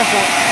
biasa.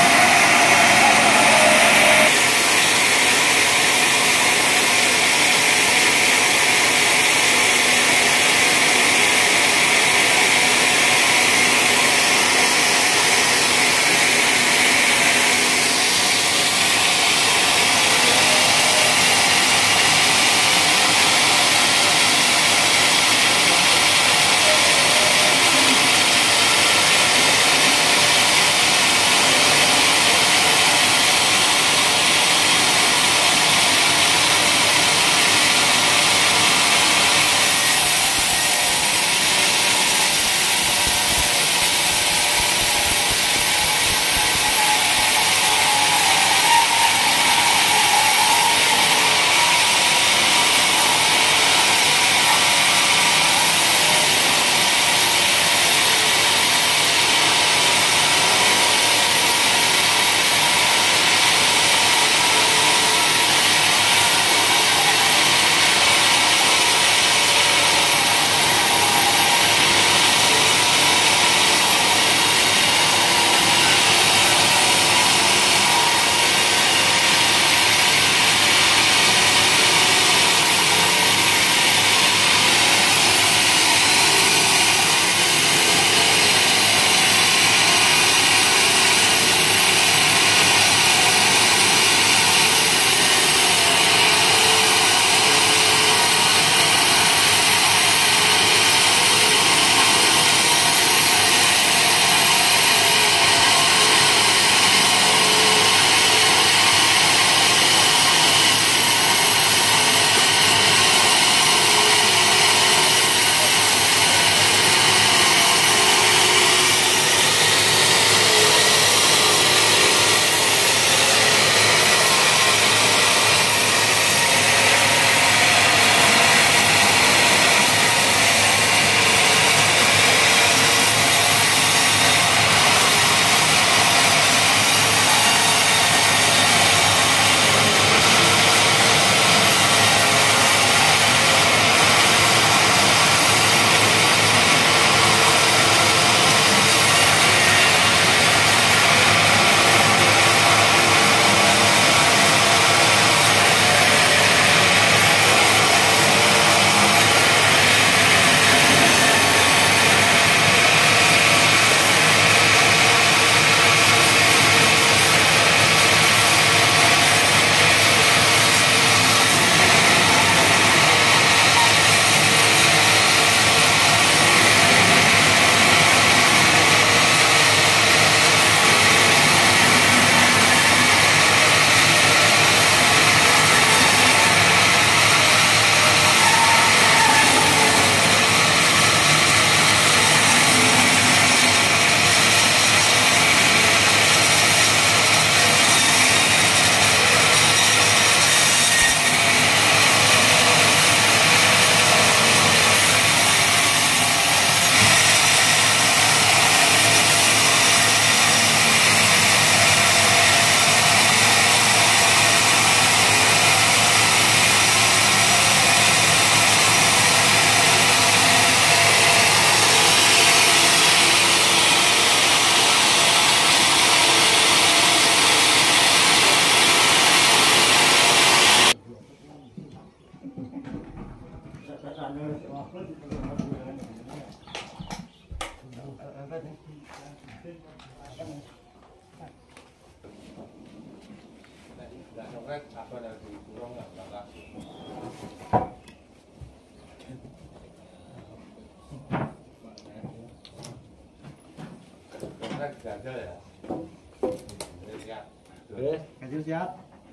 Kecil siap.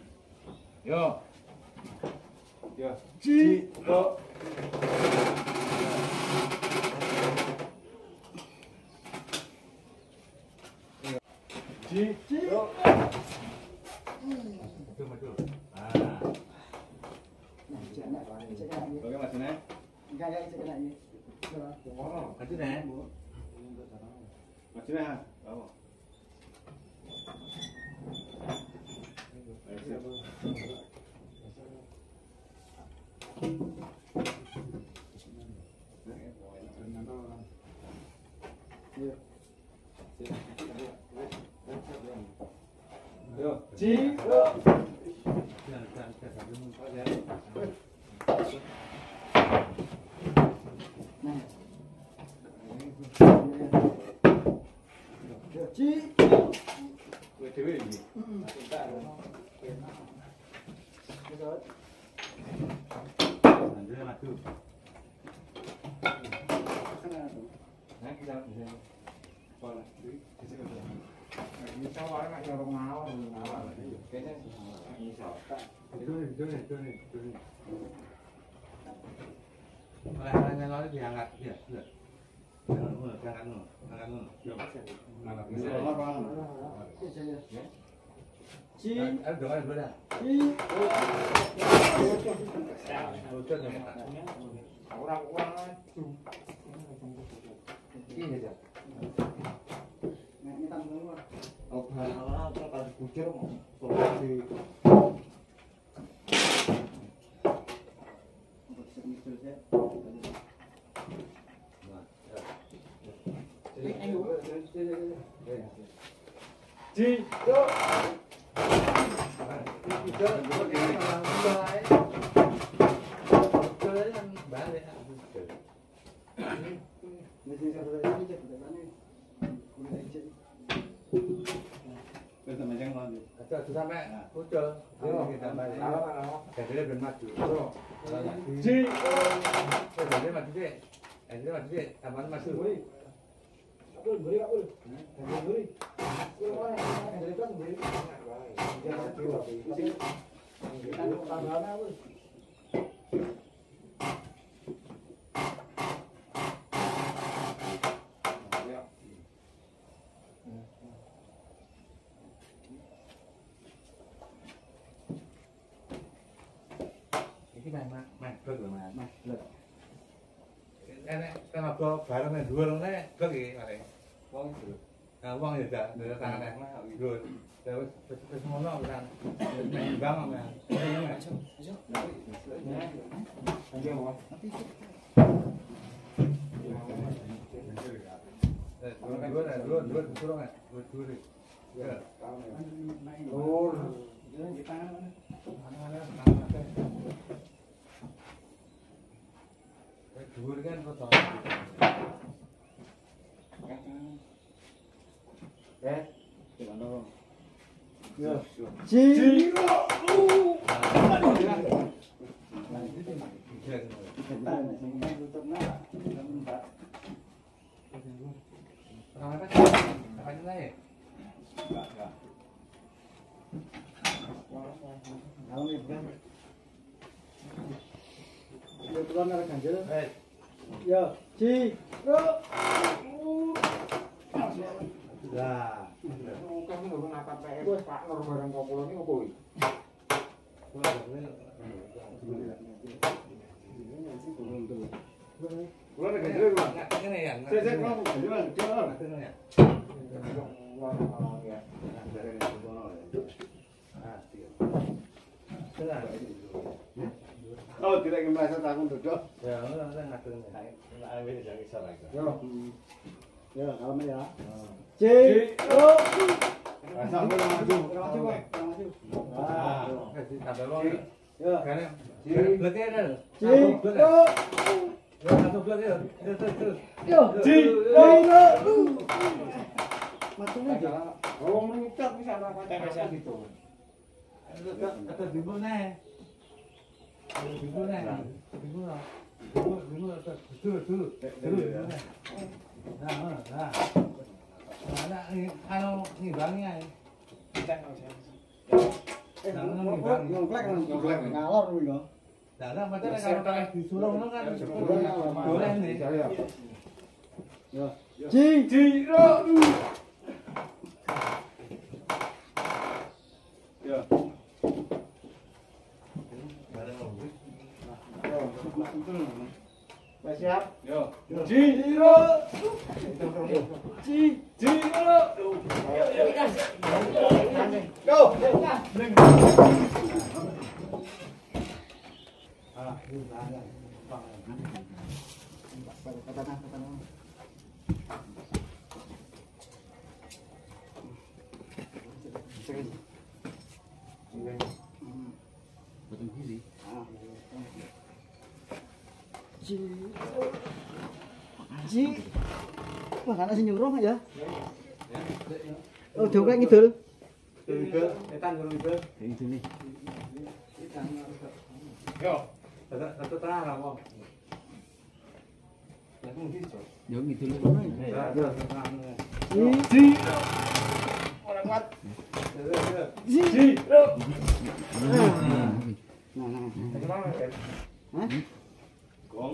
Yo. Yo. Ciko. Ciko. Maju. Ah. Oke, Mas Nek. Enggak ya, cek lagi. Oh, maju Nek. Maju Nek. Bawa. Iya. Lanjutnya maju. Nah, kita bisa. Boleh. Bisa wae nek jorong ngawur. Kayaknya bisa. Itu nih. Oleh lalu diangkat, ya, sudah. Angkat dulu. Ci. Ayo doa dulu dah. Ci. Orang ini aja. Ini kan dulu. Oh, kalau kalau kucir mau solusi. Ci. Sampai ucul, kita balik. Jadi ben maju. Ci. Jadi maju deh. Jadi maju deh, tambah maju. Beri. Ini mah blek lho, Mas. Blek. Enek tenaga bareng nang dhuwur ngene blek iki arek. Wong itu. Nah, wong ya dak tangan nek mah dhuwur. Wis ngono kan. Nek bang men. Dhuwur kan foto. Ci. Ya, Ci. Lah, Oke, ngono napa PS Pak Nur bareng kopulo iki opo iki? Kulo nek gede kulo. ngene ya. Sik kulo gede kulo. ya. Oh, tidak merasa takut duduk. Ya, ora ngatur nek wis jangan iso lagi. Yo. Ya, kalem ya. Ci. Asal maju. Maju, Pak. Maju. Ah, tambah wong. Ya. Karena bleke ada. Ci. Ya, satu blek ya. Terus. Yo. Ci. Matunya aja. Oh, mengikat bisa apa gitu. Atau bingung nih. Bingung nih. Bingung dulu. Nah. Nah, ini bangnya. Ngomplek ngalor kuwi kok. Nah, macam kalau disuruh kan boleh nih. Ya. Ci. Ya. Siap? Yo. Ci. Go. Ji. Wah, kana sing nyuruh ya. Oh, dongkek ngidul. Ke etan ke. Itu nih. Yo. Satu tengah lah mau. Aku mungkin so. Yo gitu loh. Orang kuat. Gong.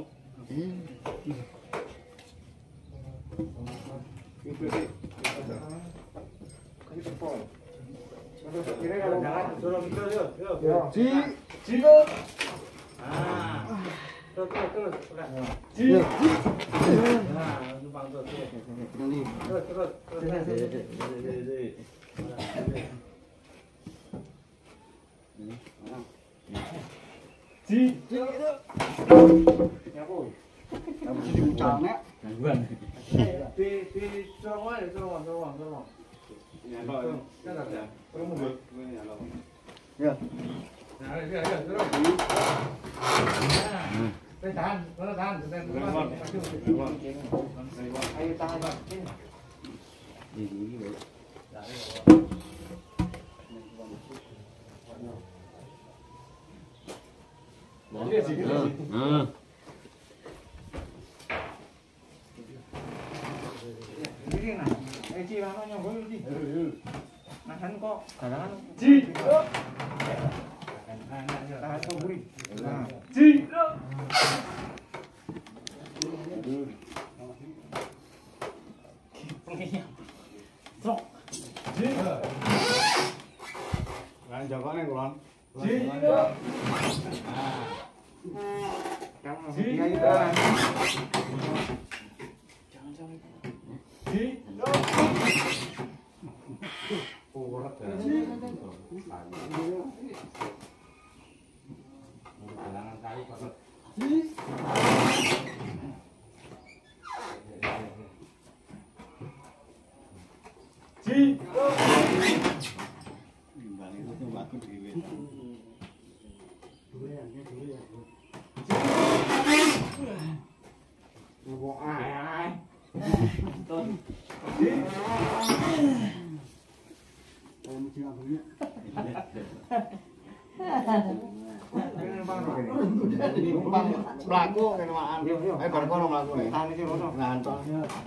Mlaku kene makan. Bar kono mlaku nek. Tani sing ngono. Ngantok.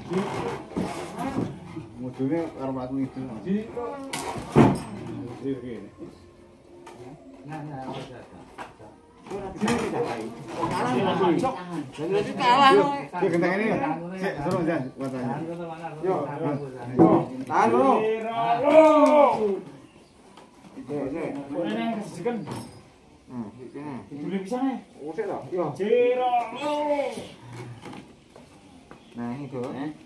Mudune karo mlaku itu. Kalah. Yo genteng ini. Sik, suruh jan. Yo. Tahan dulu. Dulu bisa nih. Usik toh. Yo. Nah, itu.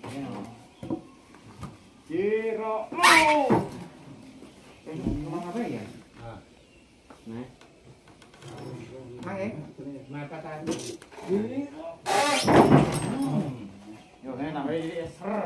Kemana apa ya? Nah. Mang mata tadi. Yo, ini namanya ser.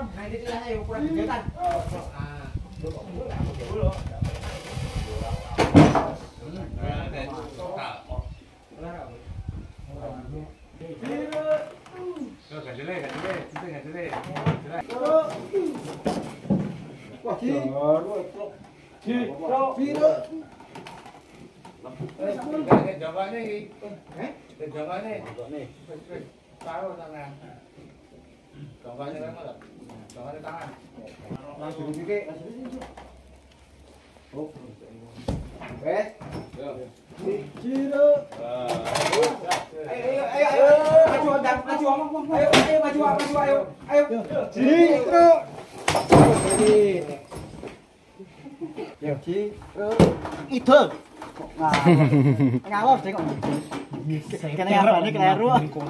Nah, ini lah ayo kurang kegiatan. Langsung dikit. Oh. Ciro. Ayo. Maju ngomong. Ayo maju. Ayo. Ciro. Yo, Ciro. Itu. Nah. Ngalor sih kok. Kene apa nih keliru.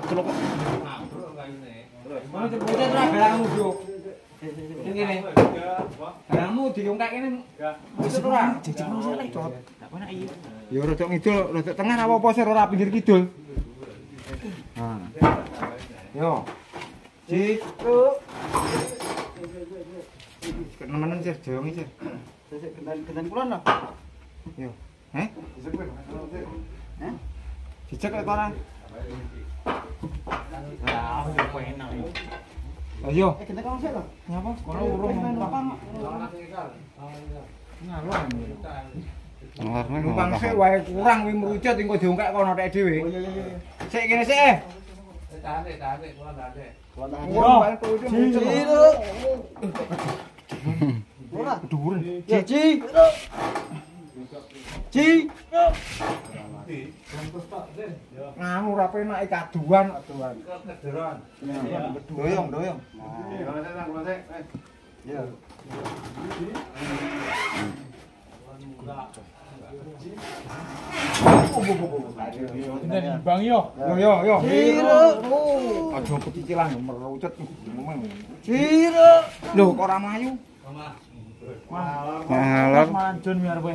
Mau cepet ra barangmu, Bro. Ngene. Barangmu diungkak kene. Wis ora. Jejeg terus lek, Cot. Enggak penak iki. Ya rodok ngidul, rodok tengah apa sir ora pinggir kidul. Nah. Yo. Ciro. Kenemenan sir, joyongi sir. Sik gendan kulon lho. Yo. Heh? Heh? Dicek kok ora? Ah, kok enak iki. Ayo. Gendan kok sik lho. Nyapa? Kono urung numpang. Ngalor. Numpang sik wae kurang kuwi merucut engko diungkek kono tek dhewe. Oh iya. Sik kene sik. Tahan sik, kula tahan sik. Ciro. Ora dhuwur. Cici. Ci. Nganu ora penak kaduan. Kederon. Doyong. Iya. Bang yo. Yo. Ciro. Aja pecicilan merucut ngomong. Ciro. Lho kok ora mlayu? Mahalar. Manjun biar kowe.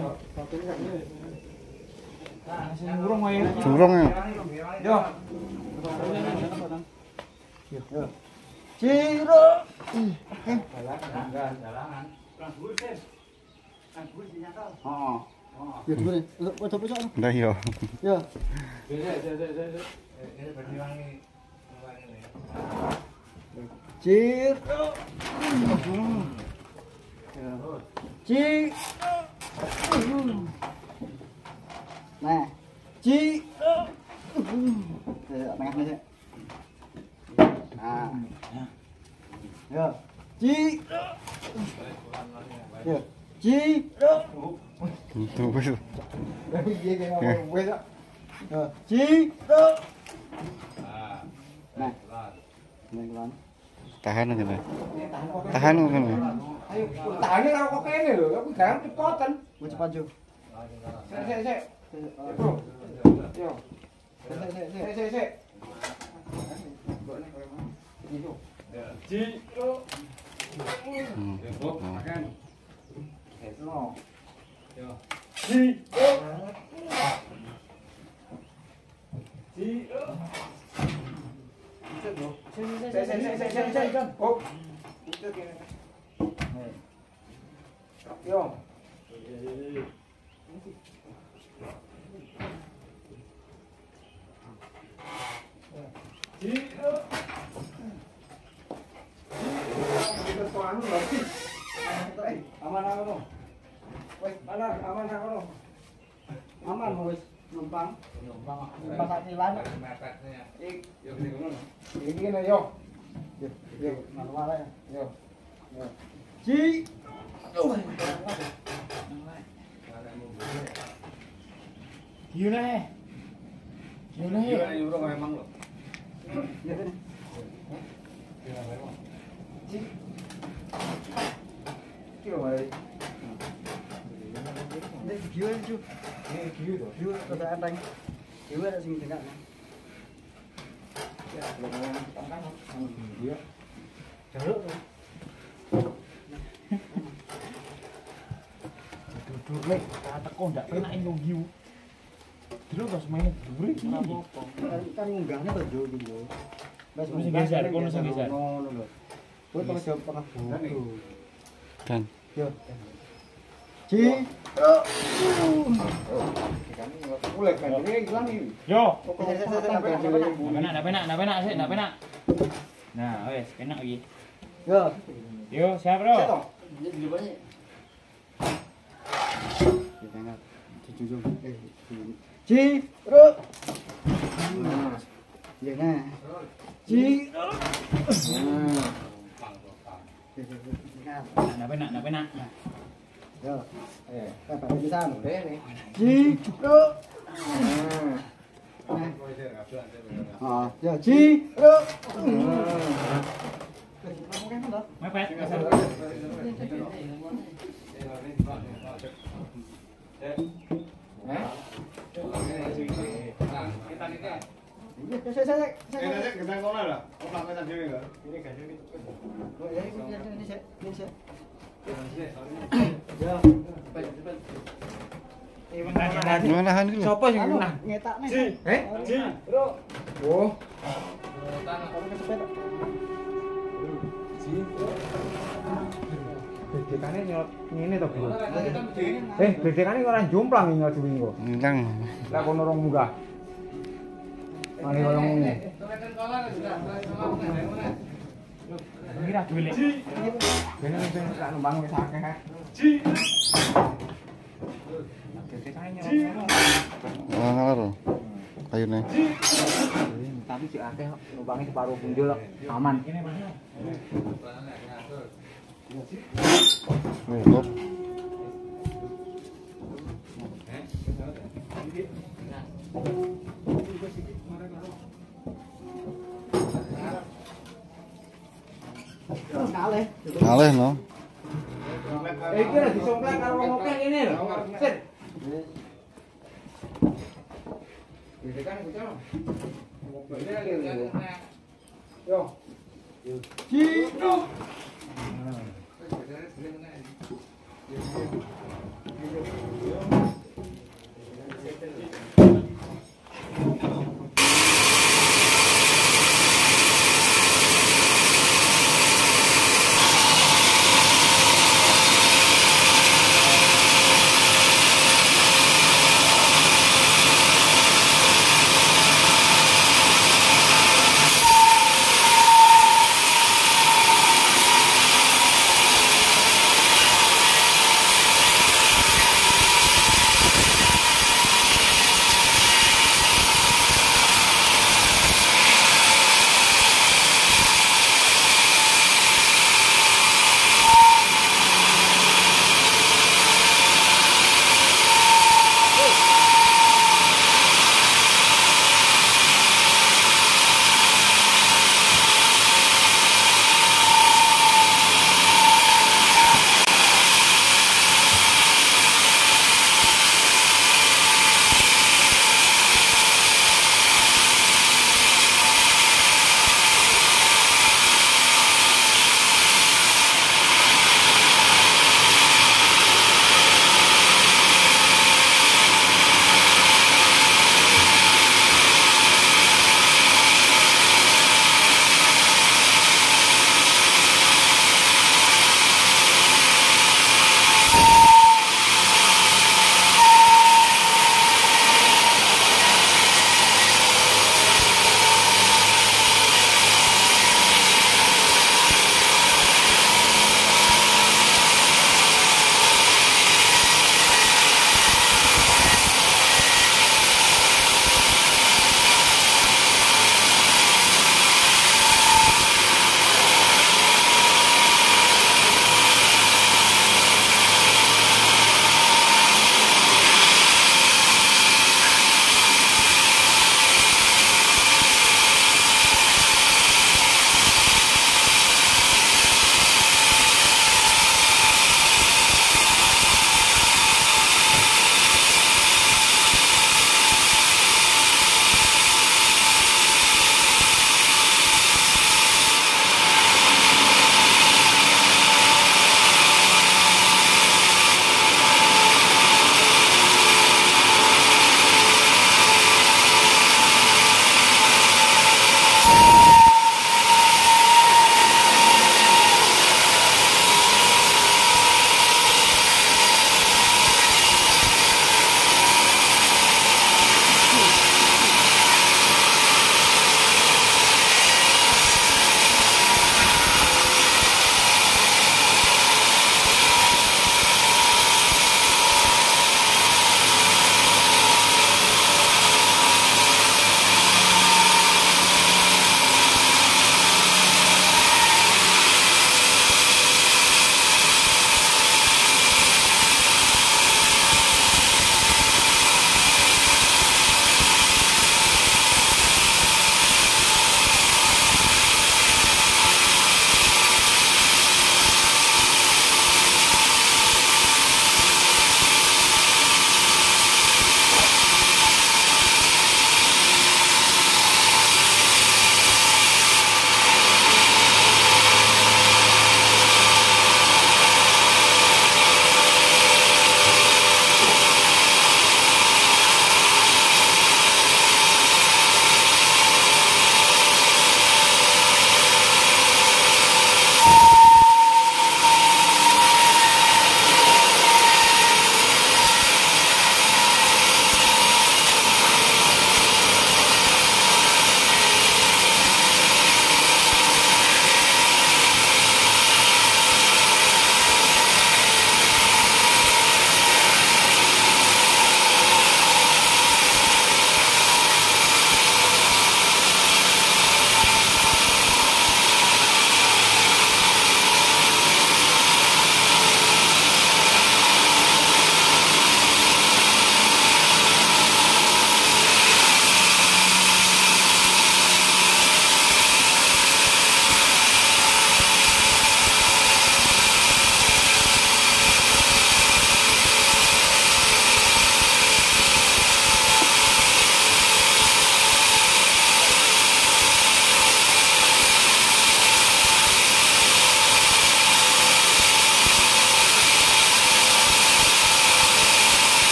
Nah, sing urung wae. Durung ya. Yo. Ciro. Jalangan. Heeh. Ya dhuwur. Ojo pusok. Ndah yo. Yo. Ciro. Nah, tengahnya sih. Nah, yo, Itu wis. Tapi dia kayak wes. Nah, nenglan. Tahan aja lah. Tahan kan. Ayo, tahannya karo kok kene lho, aku gawe cepetan. Mau cepat jo. Sik. Bro. Yo. Sik. Ciro. Makan. Eso. Yo. Ciro. Sik. Oh. Itu kene. Yo. Aman wis numpang tak kilan. Iki kene yo. Yo, manual yo. Ci. Gila. Urung memang lho. Ya kene. Ci. Kilo wae. Nek video itu. Video to. Video kata enteng. Video ada sing tengah. Ya, dia. Jaluk to. Duduk lek, teko ndak penak ing view. Dulu pas main dhuwur iki. Kan ngunggahne to Jo iki lho. Wis geser kono sing geser. Ngono lho. Kowe tengah jawab tengah bodo. Dan Yo. Ci. Mulai kan ini hilang ini. Yo. Ndak Nak penak. Nah, wes, penak lagi. Yo. Yo, siap, Bro. Ci. Bro. Ya nah. Ci. Nak penak. Yo. Apa bisa anu ini? Ci. Bro. Ah, ya Ci. Bro. Mepet, kasar. nahan dulu. Sopo sing nah ngetakne? Ci. Bro. Oh. Bedekane nyot ngene to, Bro. Bedekane ora jomplang nyot suwi engko. Hilang. Lah kono rong munggah. Mari koyo ngene. Kira duwe. Kene sing tak numpang wis akeh. Bedekane nyot. Ngalar. Kayune. Tapi sik akeh kok numpange separuh punjul kok. Aman. Nutup. Ngalih no. Iki lho disongklek karo wong akeh ngene lho. Sit. Bedekane bocah. Yo. Cino.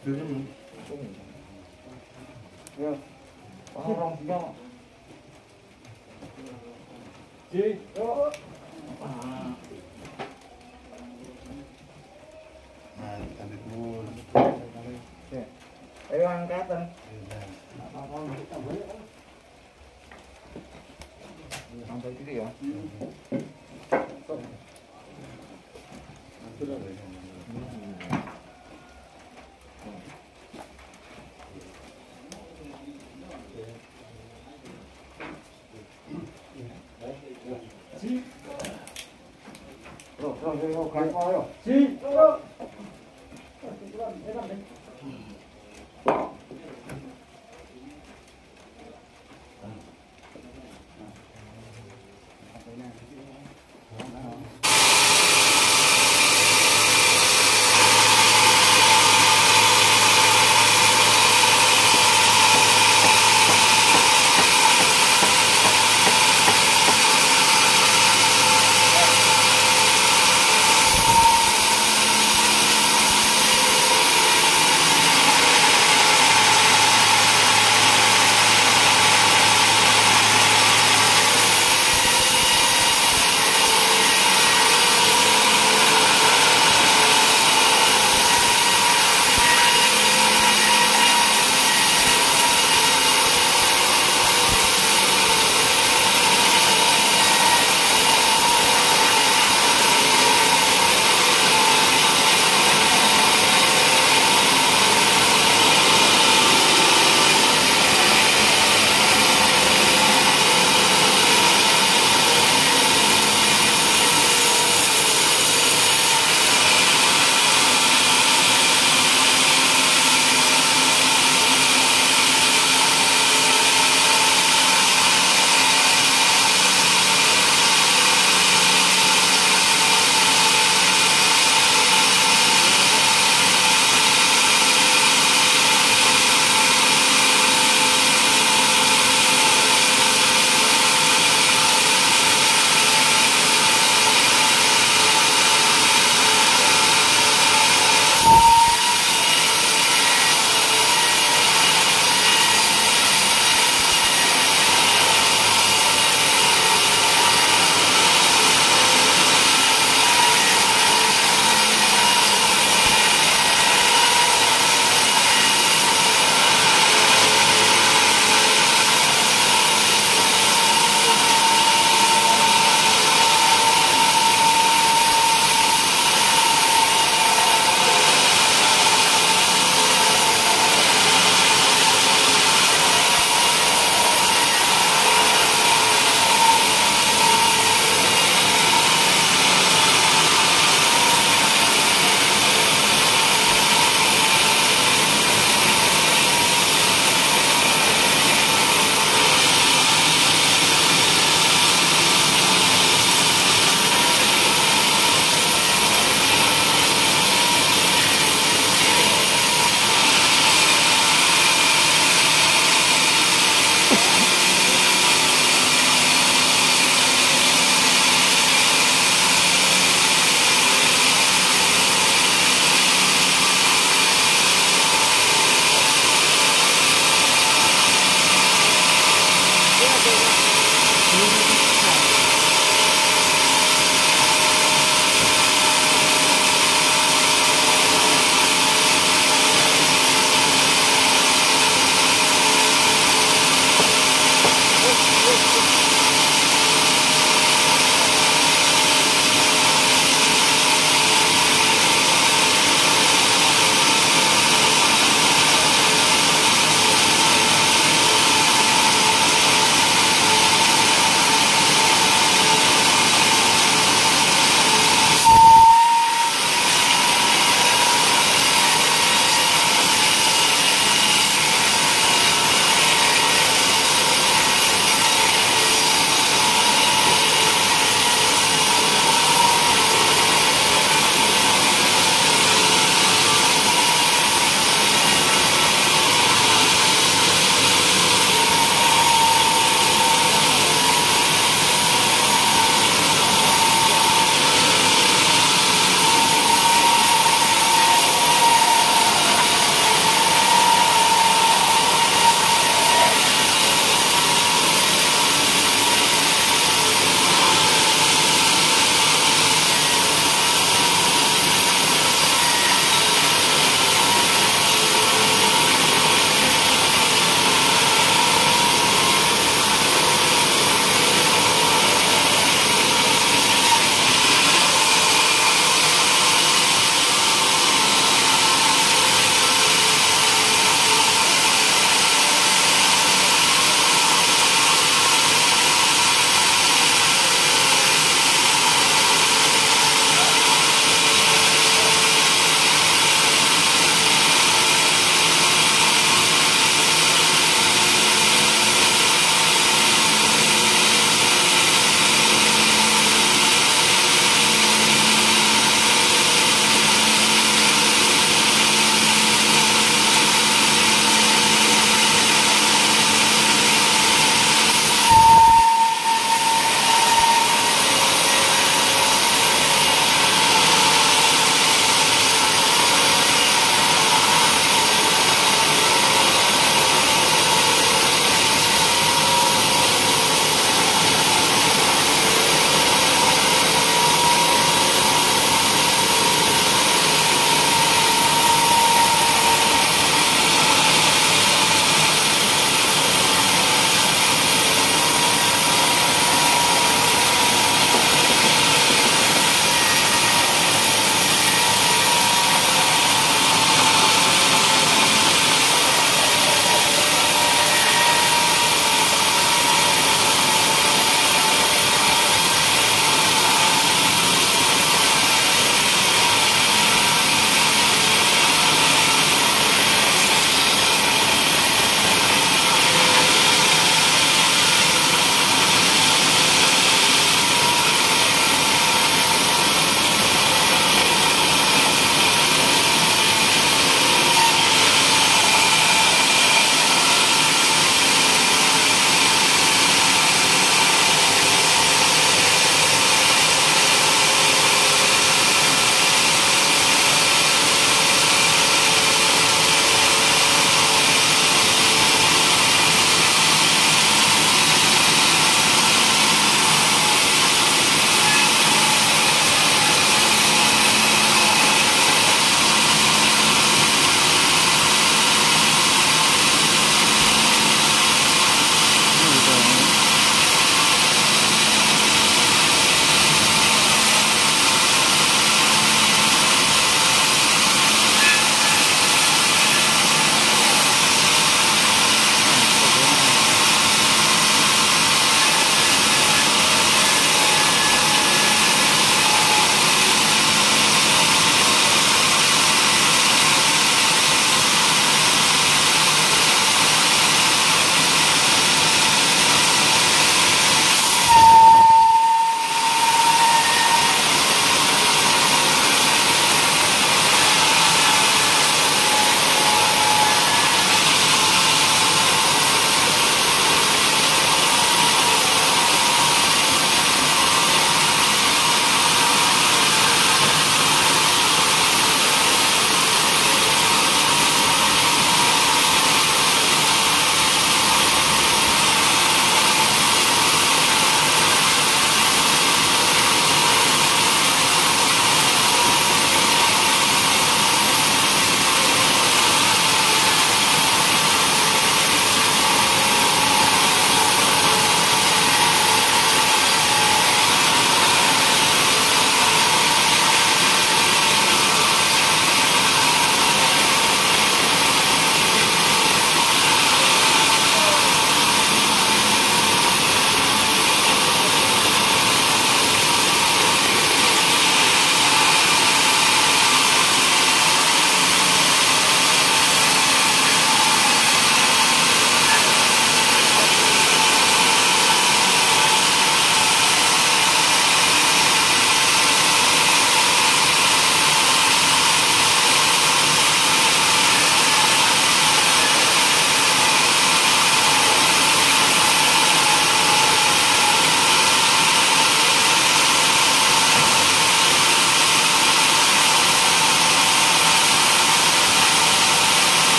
Yo. Orang dino. Ji, yo. Nah, tadi dulu. Ayo angkatan. Sampai titik ya. Yo, kan yo. Si, yo.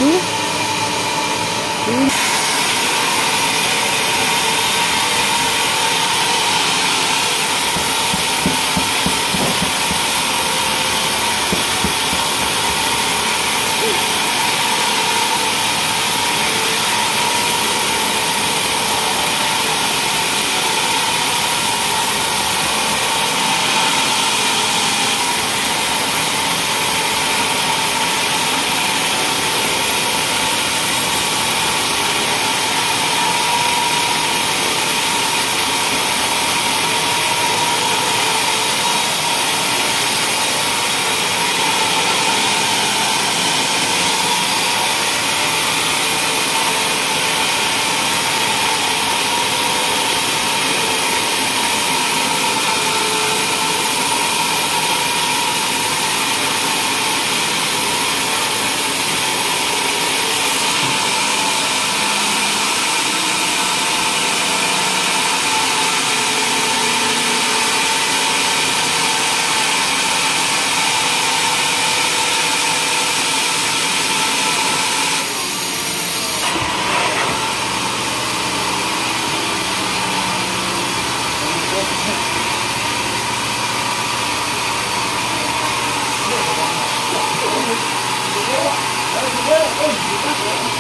Oh,